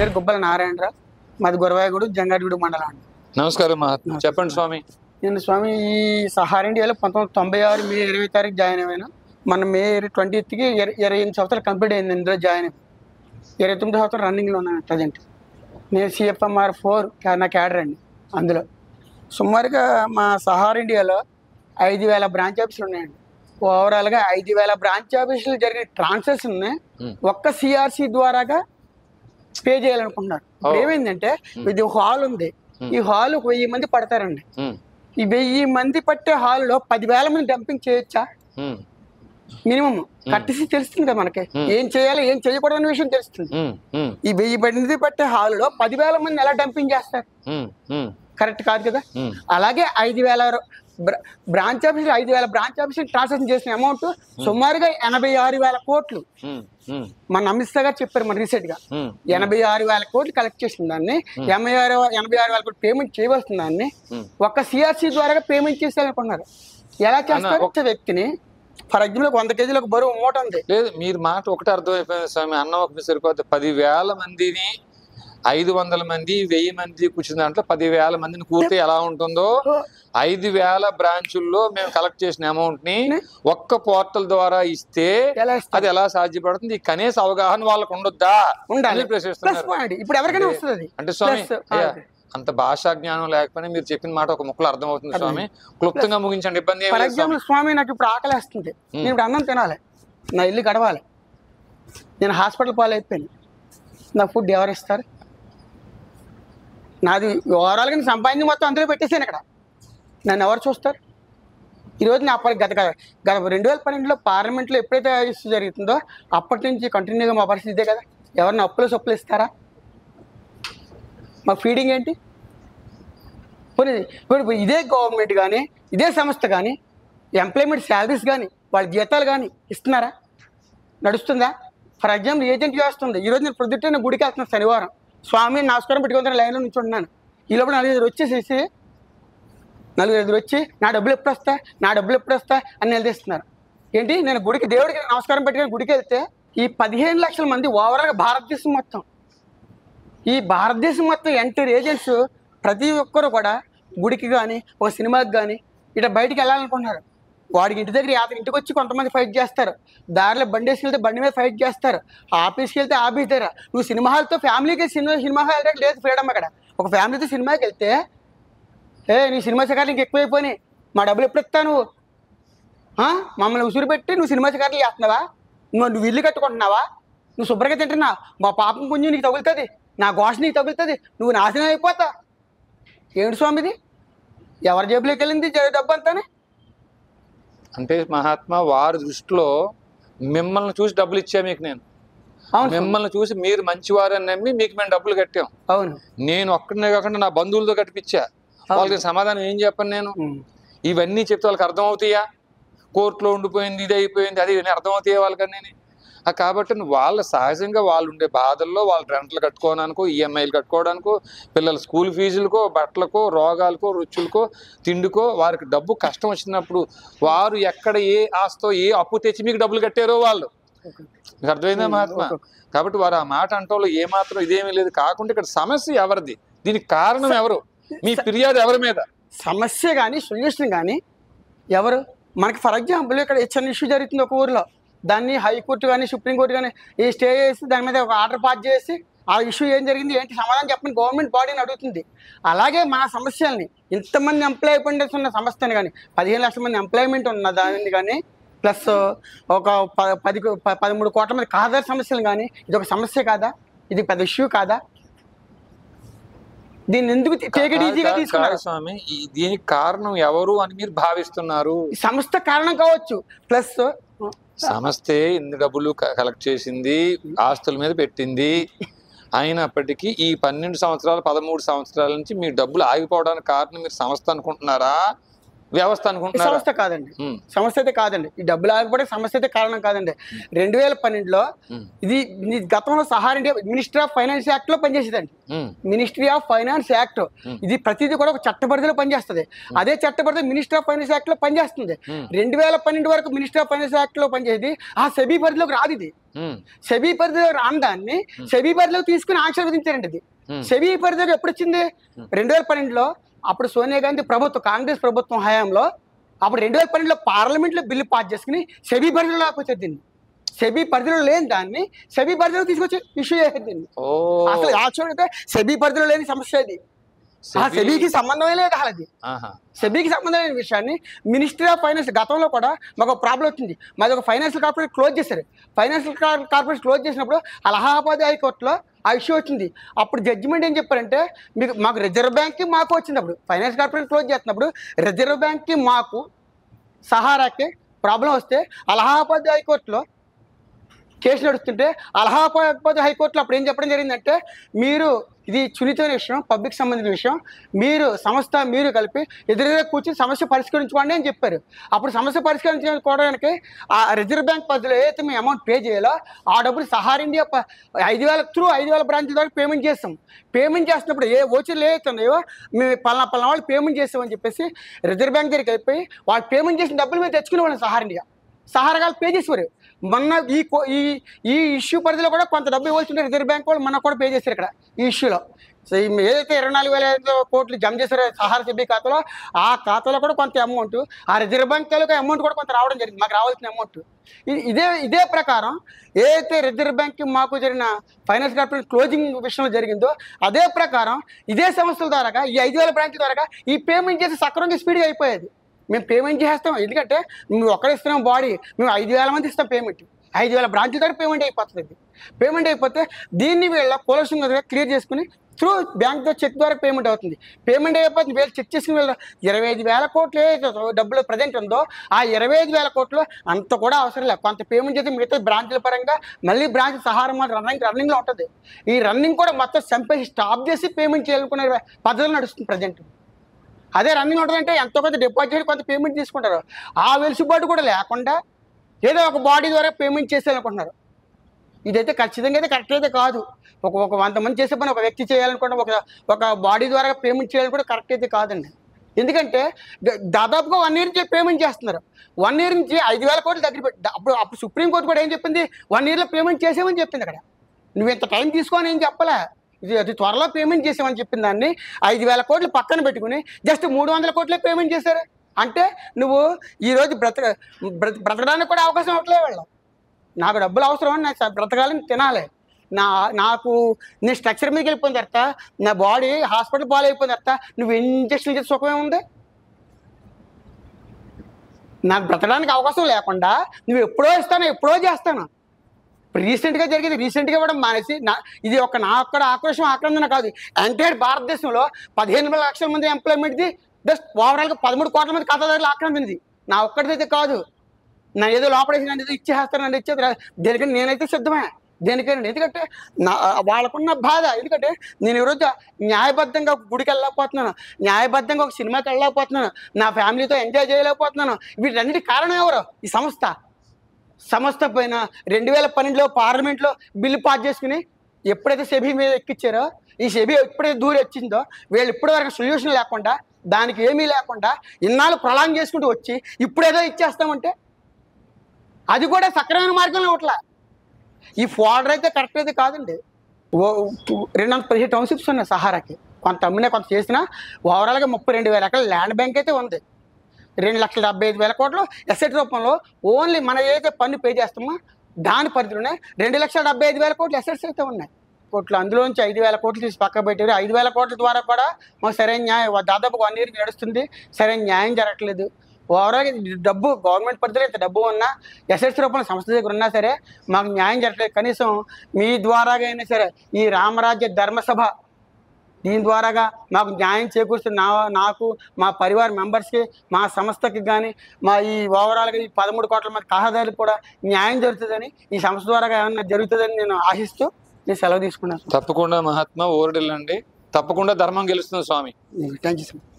పేరు గుబ్బల నారాయణరావు, మాది గురవాయగూడు జంగారెడ్డిగూడెం మండలం అండి. నమస్కారం మహాత్మా, చెప్పండి స్వామి. నేను స్వామి ఈ సహారా ఇండియాలో 1996 మే 20 తారీఖు జాయిన్ అయ్యాను. మన మే 20కి 28 సంవత్సరాలు కంప్లీట్ అయింది. ఇందులో జాయిన్ అయ్యి 29 సంవత్సరాలు రన్నింగ్లో ఉన్నాను ప్రజెంట్. నేను CFMR 4 నా క్యాడర్ అండి. అందులో సుమారుగా మా సహారా ఇండియాలో 5,000 బ్రాంచ్ ఆఫీసులు ఉన్నాయండి. ఓవరాల్గా 5,000 బ్రాంచ్ ఆఫీసులు జరిగిన ట్రాన్సాక్షన్ ఒక్క CRC ద్వారాగా పే చేయాలనుకుంటున్నారు. ఇప్పుడు ఏమైందంటే ఇది హాల్ ఉంది, ఈ హాల్ 1000 మంది పడతారండి. ఈ 1000 మంది పట్టే హాల్లో 10,000 మంది డంపింగ్ చేయొచ్చా? మినిమం కట్టేసి తెలుస్తుంది కదా మనకి, ఏం చేయాలి ఏం చేయకూడదు అనే విషయం తెలుస్తుంది. ఈ 1000 మంది పట్టే హాల్లో 10,000 మంది ఎలా డంపింగ్ చేస్తారు? కరెక్ట్ కాదు కదా. అలాగే 5,000 బ్రాంచ్ ఆఫీసులు 5,000 బ్రాంచ్ ఆఫీసులు ట్రాన్సాక్షన్ చేసిన అమౌంట్ సుమారుగా 86,000 కోట్లు. మన అమిత్ షా గారు చెప్పారు మన రీసెంట్ గా 86,000 కోట్లు కలెక్ట్ చేసిన దాన్ని 86,000 కోట్లు పేమెంట్ చేయవలసిన దాన్ని ఒక్క CRC ద్వారా పేమెంట్ చేసేయాలనుకున్నారు. ఎలా చేస్తారు? ఒక వ్యక్తిని ఫర్ ఎగ్జాంపుల్ 100 కేజీలకు బరువు మూట ఉంది. లేదు, మీరు మాట ఒకటి అర్థమైపోయింది స్వామి. అన్నం ఒకటి సరిపోతే 10,000 మందిని 500 మంది 1000 మంది కూర్చున్న దాంట్లో 10,000 మందిని కూర్తే ఎలా ఉంటుందో 5,000 బ్రాంచుల్లో మేము కలెక్ట్ చేసిన అమౌంట్ ని ఒక్క పోర్టల్ ద్వారా ఇస్తే అది ఎలా సాధ్యపడుతుంది? కనీస అవగాహన వాళ్ళకు ఉండొద్దా అని ప్రశ్నిస్తున్నారు. ఇప్పుడు ఎవరికైనా వస్తుంది అంటే స్వామి అంత భాషా జ్ఞానం లేకపోయినా మీరు చెప్పిన మాట ఒక ముక్కలు అర్థమవుతుంది స్వామి. క్లుప్తంగా ముగించండి, ఇబ్బంది ఏమి లేదు. స్వామి నాకు ఇప్పుడు ఆకలి వేస్తుంది, నేను ఇప్పుడు అన్నం తినాలి, నా ఇల్లు గడవాలి, నేను హాస్పిటల్ పాలైపోయాను, నా ఫుడ్ ఎవరు ఇస్తారు? నాది ఓవరాల్గా సంపాదించి మొత్తం అందులో పెట్టేసాను. ఇక్కడ నన్ను ఎవరు చూస్తారు? ఈరోజు నా గత 2012లో పార్లమెంట్లో ఎప్పుడైతే ఇష్యూ జరుగుతుందో అప్పటి నుంచి కంటిన్యూగా మా పరిస్థితి ఇదే కదా. ఎవరిని అప్పులు ఇస్తారా? మా ఫీడింగ్ ఏంటి? ఇప్పుడు ఇదే గవర్నమెంట్ కానీ ఇదే సంస్థ కానీ ఎంప్లాయ్మెంట్ శాలరీస్ కానీ వాళ్ళ జీతాలు కానీ ఇస్తున్నారా? నడుస్తుందా? ఫర్ ఎగ్జాంపుల్ ఏజెంట్ చేస్తుంది. ఈరోజు నేను ప్రొద్దుటే నేను గుడికి వెళ్తున్నాను, శనివారం స్వామి నమస్కారం పెట్టుకుంటున్న లైన్లో నుంచి ఉంటున్నాను. ఈ లోపల 4 వచ్చేసేసి 4 వచ్చి నా డబ్బులు ఎప్పుడు వస్తా అని నిలదీస్తున్నారు. ఏంటి? నేను గుడికి దేవుడికి నమస్కారం పెట్టుకుని గుడికి వెళ్తే ఈ 15 లక్షల మంది ఓవరాల్గా భారతదేశం మొత్తం ఎంటర్ ఏజెంట్స్ ప్రతి ఒక్కరు కూడా గుడికి కానీ ఒక సినిమాకి కానీ ఇట్లా బయటికి వెళ్ళాలనుకుంటున్నారు. వాడికి ఇంటి దగ్గర ఇంటికి వచ్చి కొంతమంది ఫైట్ చేస్తారు, దారిలో బండి వేసుకెళ్తే బండి మీద ఫైట్ చేస్తారు, ఆఫీస్కి వెళ్తే ఆఫీస్ దగ్గర. నువ్వు సినిమా హాల్తో ఫ్యామిలీకి సినిమా హాల్ లేదు ఫ్రీడమ్. అక్కడ ఒక ఫ్యామిలీతో సినిమాకి వెళ్తే నీ సినిమా షికార్లు ఇంక ఎక్కువైపోయినాయి, మా డబ్బులు ఎప్పుడు ఇస్తా? నువ్వు మమ్మల్ని ఉసురు పెట్టి నువ్వు సినిమా షికార్లు చేస్తున్నావా? నువ్వు ఇల్లు కట్టుకుంటున్నావా? నువ్వు శుభ్రంగా తింటున్నావు, మా పాపం పుంజు నీకు తగులుతుంది, నా ఘోష నీకు తగులుతుంది, నువ్వు నాశనం అయిపోతా. ఏమిటి స్వామిది? ఎవరి జేబులోకి వెళ్ళింది డబ్బు అంతానే? అంటే మహాత్మా వారి దృష్టిలో మిమ్మల్ని చూసి డబ్బులు ఇచ్చా మీకు, నేను మిమ్మల్ని చూసి మీరు మంచివారని నమ్మి మీకు మేము డబ్బులు కట్టాం. అవును, నేను ఒక్కడనే కాకుండా నా బంధువులతో కట్టిపించా. వాళ్ళకి సమాధానం ఏం చెప్పను నేను? ఇవన్నీ చెప్తే వాళ్ళకి అర్థమవుతాయా? కోర్టులో ఉండిపోయింది, ఇది అయిపోయింది, అది అర్థమవుతాయా వాళ్ళకన్నీ? కాబట్టి వాళ్ళ సహజంగా వాళ్ళు ఉండే బాధల్లో వాళ్ళు రెంట్లు కట్టుకోవడానికో EMIలు కట్టుకోవడానికో పిల్లల స్కూల్ ఫీజులకో బట్టలకో రోగాలకో రుచులకో తిండికో వారికి డబ్బు కష్టం వచ్చినప్పుడు వారు ఎక్కడ ఏ ఆస్తో ఏ అప్పు తెచ్చి మీకు డబ్బులు కట్టారో వాళ్ళు. మీకు అర్థమైందా మహాత్మా? కాబట్టి వారు ఆ మాట అంటోళ్ళు ఏమాత్రం ఇదేమీ లేదు. కాకుండా ఇక్కడ సమస్య ఎవరిది, దీనికి కారణం ఎవరు, మీ ఫిర్యాదు ఎవరి మీద? సమస్య కానీ సొల్యూషన్ కానీ ఎవరు? మనకి ఫర్ ఎగ్జాంపుల్ ఇక్కడ చిన్న ఇష్యూ జరుగుతుంది ఒక ఊరిలో, దాన్ని హైకోర్టు కానీ సుప్రీంకోర్టు కానీ ఈ స్టే చేసి దాని మీద ఒక ఆర్డర్ పాస్ చేసి ఆ ఇష్యూ ఏం జరిగింది ఏంటి సమాధానం చెప్పని గవర్నమెంట్ బాడీని అడుగుతుంది. అలాగే మన సమస్యల్ని ఇంతమంది ఎంప్లాయ్మెంట్స్ ఉన్న సంస్థని కానీ 15 లక్షల మంది ఎంప్లాయ్మెంట్ ఉన్న దానిని కానీ ప్లస్ ఒక 13 కోట్ల మంది ఖాతాదారు సమస్యలు కానీ ఇది ఒక సమస్య కాదా? ఇది పెద్ద ఇష్యూ కాదా? దీన్ని ఎందుకు ఈజీగా తీసుకున్నారు స్వామి? దీనికి కారణం ఎవరు అని మీరు భావిస్తున్నారు? సంస్థ కారణం కావచ్చు, ప్లస్ సంస్థే ఇన్ని డబ్బులు కలెక్ట్ చేసింది, ఆస్తుల మీద పెట్టింది. అయినప్పటికీ ఈ 12 సంవత్సరాలు 13 సంవత్సరాల నుంచి మీ డబ్బులు ఆగిపోవడానికి కారణం మీరు సంస్థ అనుకుంటున్నారా, వ్యవస్థ అనుకుంటున్నారు. సమస్య కాదండి, సమస్య అయితే కాదండి. ఈ డబ్బులు ఆగకపోతే సమస్య అయితే కారణం కాదండి. 2012లో ఇది గతంలో Sahara India ministry of finance act లో పనిచేసేదండి. మినిస్ట్రీ ఆఫ్ ఫైనాన్స్ యాక్ట్ ఇది ప్రతిదీ కూడా ఒక చట్టపరిధిలో పనిచేస్తుంది. అదే చట్టపరిధి మినిస్ట్రీ ఆఫ్ ఫైనాన్స్ యాక్ట్ లో పనిచేస్తుంది. 2012 వరకు మినిస్ట్రీ ఆఫ్ ఫైనాన్స్ యాక్ట్ లో పనిచేది. ఆ సెబీ పరిధిలోకి రాదు. ఇది సెబీ పరిధిలో రాని దాన్ని సెబీ పరిధిలోకి తీసుకుని ఆంక్షలు విధించారండి. ఇది సెబీ పరిధిలోకి ఎప్పుడు వచ్చింది? 2012లో. అప్పుడు సోనియా గాంధీ ప్రభుత్వం, కాంగ్రెస్ ప్రభుత్వం హయాంలో అప్పుడు 2012లో పార్లమెంట్లో బిల్లు పాస్ చేసుకుని సెబీ పరిధిలో లేకపోతే దీన్ని, సెబీ పరిధిలో లేని దాన్ని సెబీ పరిధిలో తీసుకొచ్చి ఇష్యూ చేసేది దీన్ని. అసలు యాక్చువల్గా సెబీ పరిధిలో లేని సమస్య ఇది. సెబీకి సంబంధమే లేదు. అది సెబీకి సంబంధం లేని విషయాన్ని మినిస్ట్రీ ఆఫ్ ఫైనాన్స్ గతంలో కూడా మాకు ప్రాబ్లం వచ్చింది. మాది ఒక ఫైనాన్షియల్ కార్పొరేట్ క్లోజ్ చేశారు. ఫైనాన్షియల్ కార్పొరేట్ క్లోజ్ చేసినప్పుడు అలహాబాద్ హైకోర్టులో ఆ ఇష్యూ వచ్చింది. అప్పుడు జడ్జిమెంట్ ఏం చెప్పారంటే, మాకు రిజర్వ్ బ్యాంక్కి మాకు వచ్చింది. అప్పుడు ఫైనాన్స్ కార్పొరేట్ క్లోజ్ చేస్తున్నప్పుడు రిజర్వ్ బ్యాంక్కి మాకు సహారాకి ప్రాబ్లం వస్తే అలహాబాద్ హైకోర్టులో కేసు నడుస్తుంటే అలహాబాద్ హైకోర్టులో అప్పుడు ఏం చెప్పడం జరిగిందంటే, మీరు ఇది సున్నితమైన విషయం, పబ్లిక్ సంబంధించిన విషయం, మీరు సంస్థ మీరు కలిపి ఎదురుగా కూర్చొని సమస్య పరిష్కరించుకోండి అని చెప్పారు. అప్పుడు సమస్య పరిష్కరించుకోవడానికి ఆ రిజర్వ్ బ్యాంక్ పరిధిలో ఏదైతే మేము అమౌంట్ పే చేయాలో ఆ డబ్బులు సహారా ఇండియా 5,000 త్రూ 5,000 బ్రాంచ్ల ద్వారా పేమెంట్ చేస్తాం. పేమెంట్ చేస్తున్నప్పుడు ఏ ఓచర్లు ఏవైతున్నాయో మేము పలానా వాళ్ళు పేమెంట్ చేస్తామని చెప్పేసి రిజర్వ్ బ్యాంక్ దగ్గరికి వెళ్ళిపోయి వాళ్ళు పేమెంట్ చేసిన డబ్బులు మేము తెచ్చుకునే వాళ్ళం. సహారా ఇండియా సహారాలు పే చేసేవారు. మొన్న ఈ ఇష్యూ పరిధిలో కూడా కొంత డబ్బు ఇవ్వాల్సింటే రిజర్వ్ బ్యాంక్ వాళ్ళు మనకు కూడా పే చేశారు ఇక్కడ ఈ ఇష్యూలో. సో ఏదైతే 24,500 కోట్లు జమ చేశారో సహారా సెబీ ఖాతాలో, ఆ ఖాతాలో కూడా కొంత అమౌంట్ ఆ రిజర్వ్ బ్యాంక్ తాలూకా అమౌంట్ కూడా కొంత రావడం జరిగింది, మాకు రావాల్సిన అమౌంట్. ఇదే ప్రకారం ఏదైతే రిజర్వ్ బ్యాంక్ మాకు జరిగిన ఫైనాన్స్ కార్పొరేషన్ క్లోజింగ్ విషయంలో జరిగిందో అదే ప్రకారం ఇదే సంస్థల ద్వారా ఈ 5,000 బ్రాంచ్ల ద్వారా ఈ పేమెంట్ చేసి సక్రమంగా స్పీడ్గా అయిపోయేది. మేము పేమెంట్ చేస్తాం, ఎందుకంటే మేము ఒక్కడే ఇస్తున్నాం బాడీ, మేము 5,000 మంది ఇస్తాం పేమెంట్. 5,000 బ్రాంచ్ల ద్వారా పేమెంట్ అయిపోతుంది. పేమెంట్ అయిపోతే దీన్ని వీళ్ళ పోలీసులు క్లియర్ చేసుకుని త్రూ బ్యాంక్తో చెక్ ద్వారా పేమెంట్ అవుతుంది. పేమెంట్ అయిపోతుంది. వీళ్ళు చెక్ చేసుకుని వీళ్ళు 25,000 కోట్లు ఏదైతే డబ్బులు ప్రజెంట్ ఉందో ఆ 25,000 కోట్లు అంత కూడా అవసరం లేదు. కొంత పేమెంట్ చేసి మిగతా బ్రాంచ్ల పరంగా మళ్ళీ బ్రాంచ్ సహారా రన్నింగ్లో ఉంటుంది. ఈ రన్నింగ్ కూడా మొత్తం చంపేసి స్టాప్ చేసి పేమెంట్ చేయాలనుకునే పద్ధతిలో నడుస్తుంది ప్రజెంట్. అదే రన్నింగ్ ఉంటుందంటే ఎంతో కొంత డిపాజిట్ కొంత పేమెంట్ తీసుకుంటారు. ఆ వెలుసుబాటు కూడా లేకుండా ఏదో ఒక బాడీ ద్వారా పేమెంట్ చేసేయాలనుకుంటున్నారు. ఇదైతే ఖచ్చితంగా అయితే కరెక్ట్ అయితే కాదు. ఒక 100 మంది చేసే పని ఒక వ్యక్తి చేయాలనుకుంటే ఒక బాడీ ద్వారా పేమెంట్ చేయాలని కూడా కరెక్ట్ అయితే కాదండి. ఎందుకంటే దాదాపుగా 1 ఇయర్ నుంచి పేమెంట్ చేస్తున్నారు. 1 ఇయర్ నుంచి 5,000 కోట్లు దగ్గర పెట్టి అప్పుడు సుప్రీంకోర్టు కూడా ఏం చెప్పింది, 1 ఇయర్లో పేమెంట్ చేసేమని చెప్పింది. అక్కడ నువ్వు ఇంత టైం తీసుకోని ఏం చెప్పలే, ఇది అతి త్వరలో పేమెంట్ చేసామని చెప్పిన దాన్ని 5,000 కోట్లు పక్కన పెట్టుకుని జస్ట్ 300 కోట్లే పేమెంట్ చేశారు. అంటే నువ్వు ఈరోజు బ్రతకడానికి కూడా అవకాశం అవ్వట్లేదు. వెళ్ళాం నాకు డబ్బులు అవసరం అని నాకు బ్రతకాలని తినాలి. నాకు నేను స్ట్రక్చర్ మీదకి వెళ్ళిపోయిన తర్వాత నా బాడీ హాస్పిటల్ పాలైపోయిన తర్వాత నువ్వు ఇంజక్షన్ చేసే సుఖమే ఉంది. నాకు బ్రతకడానికి అవకాశం లేకుండా నువ్వు ఎప్పుడో ఇస్తాను ఎప్పుడో చేస్తాను. రీసెంట్గా జరిగేది రీసెంట్గా ఇవ్వడం మానేసి ఇది నా ఒక్కడ ఆక్రోషం ఆక్రందన కాదు. ఎంటైర్ భారతదేశంలో 15 లక్షల మంది ఎంప్లాయ్మెంట్ది జస్ట్ ఓవరాల్గా 13 కోట్ల మంది ఖాతాదారులు ఆక్రమించింది. నా ఒక్కడిదైతే కాదు. నా ఏదో లోపడేసి నన్ను ఏదో ఇచ్చేస్తాను నన్ను ఇచ్చేది దేనికంటే నేనైతే సిద్ధమే దేనికైనా. ఎందుకంటే వాళ్ళకున్న బాధ. ఎందుకంటే నేను ఈరోజు న్యాయబద్ధంగా ఒక గుడికి వెళ్ళలేకపోతున్నాను, న్యాయబద్ధంగా ఒక సినిమాకి వెళ్ళలేకపోతున్నాను, నా ఫ్యామిలీతో ఎంజాయ్ చేయలేకపోతున్నాను. వీటన్నిటి కారణం ఎవరు? ఈ సంస్థ పైన 2012లో పార్లమెంట్లో బిల్లు పాస్ చేసుకుని ఎప్పుడైతే సెబీ మీద ఎక్కిచ్చారో, ఈ సెబీ ఎప్పుడైతే దూరం వచ్చిందో వీళ్ళు ఇప్పటివరకు సొల్యూషన్ లేకుండా దానికి ఏమీ లేకుండా ఇన్నాళ్ళు ప్రళాంగ్ చేసుకుంటూ వచ్చి ఇప్పుడేదో ఇచ్చేస్తామంటే అది కూడా సక్రమైన మార్గంలో ఇవ్వట్లా. ఈ ఫోల్డర్ అయితే కరెక్ట్ అయితే కాదండి. 217 టౌన్షిప్స్ ఉన్నాయి సహారాకి. కొంత అమ్మినా కొంత చేసినా ఓవరాల్గా 32,000 ఎకరాల ల్యాండ్ బ్యాంక్ అయితే ఉంది. 2,75,000 కోట్లు ఎసెట్ రూపంలో ఓన్లీ మనం ఏదైతే పన్ను పే చేస్తామో దాని పరిధిలోనే 2,75,000 కోట్లు ఎసెట్స్ అయితే ఉన్నాయి. కోట్లు అందులోంచి 5,000 కోట్లు తీసి పక్క పెట్టారు. 5,000 కోట్ల ద్వారా కూడా మాకు సరైన న్యాయం దాదాపు 1 ఇయర్ నడుస్తుంది, సరైన న్యాయం జరగట్లేదు. ఓవరాల్గా డబ్బు గవర్నమెంట్ పరిధిలో ఇంత డబ్బు ఉన్నా ఎసెట్స్ రూపంలో సంస్థ దగ్గర ఉన్నా సరే మాకు న్యాయం జరగట్లేదు. కనీసం మీ ద్వారాగా అయినా సరే ఈ రామరాజ్య ధర్మసభ దీని ద్వారాగా మాకు న్యాయం చేకూరుస్తుంది. నాకు మా పరివార మెంబర్స్కి మా సంస్థకి కానీ మా ఈ ఓవరాల్గా ఈ 13 కోట్ల మంది ఖాతాదారులకు కూడా న్యాయం జరుగుతుందని ఈ సంస్థ ద్వారా ఏమన్నా జరుగుతుందని నేను ఆశిస్తూ నేను సెలవు తీసుకున్నాను. తప్పకుండా మహాత్మా ఓరడిల్లండి. తప్పకుండా ధర్మం గెలుస్తుంది స్వామి. Thank you sir.